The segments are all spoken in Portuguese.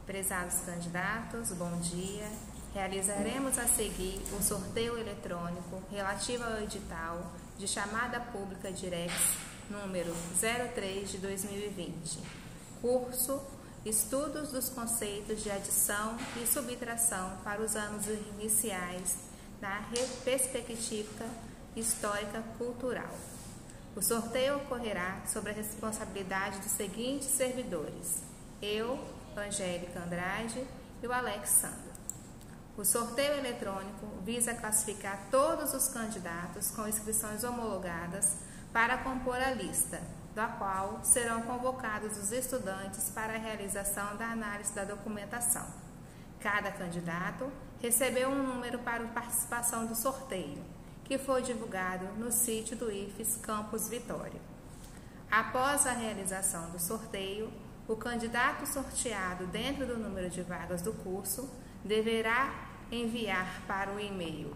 Prezados candidatos, bom dia. Realizaremos a seguir o sorteio eletrônico relativo ao edital de chamada pública Direx número 03 de 2020, curso Estudos dos conceitos de adição e subtração para os anos iniciais na perspectiva histórica cultural. O sorteio ocorrerá sob a responsabilidade dos seguintes servidores: eu, Angélica Andrade e o Alex Sandro. O sorteio eletrônico visa classificar todos os candidatos com inscrições homologadas para compor a lista, da qual serão convocados os estudantes para a realização da análise da documentação. Cada candidato recebeu um número para a participação do sorteio, que foi divulgado no sítio do IFES Campus Vitória. Após a realização do sorteio, o candidato sorteado dentro do número de vagas do curso deverá enviar para o e-mail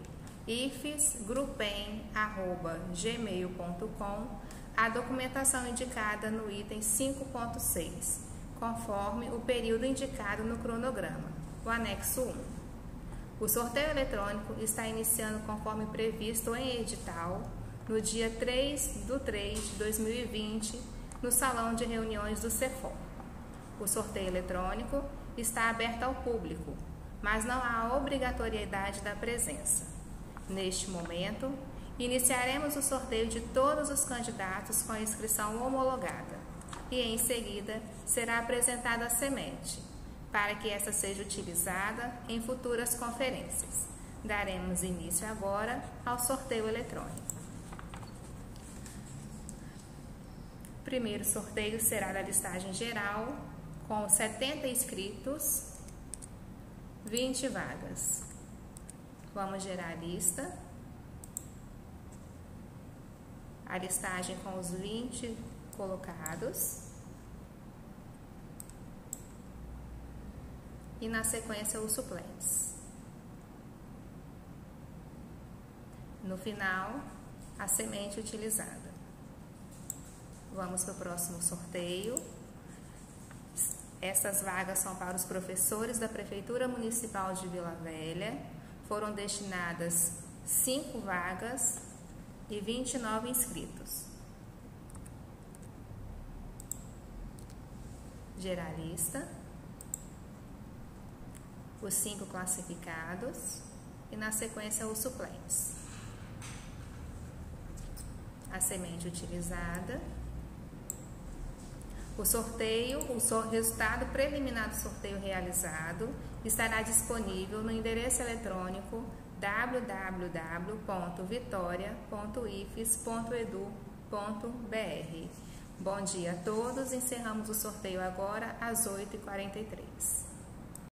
ifesgrupen@gmail.com a documentação indicada no item 5.6, conforme o período indicado no cronograma, o anexo 1. O sorteio eletrônico está iniciando conforme previsto em edital no dia 3/3 de 2020, no Salão de Reuniões do CEFOM. O sorteio eletrônico está aberto ao público, mas não há obrigatoriedade da presença. Neste momento, iniciaremos o sorteio de todos os candidatos com a inscrição homologada e, em seguida, será apresentada a semente, para que esta seja utilizada em futuras conferências. Daremos início agora ao sorteio eletrônico. O primeiro sorteio será da listagem geral, com 70 inscritos, 20 vagas. Vamos gerar a lista. A listagem com os 20 colocados. E na sequência os suplentes. No final, a semente utilizada. Vamos para o próximo sorteio. Essas vagas são para os professores da Prefeitura Municipal de Vila Velha. Foram destinadas 5 vagas e 29 inscritos. Gerar a lista. Os 5 classificados e na sequência os suplentes. A semente utilizada. O resultado preliminar do sorteio realizado estará disponível no endereço eletrônico www.vitoria.ifes.edu.br. Bom dia a todos, encerramos o sorteio agora às 8h43.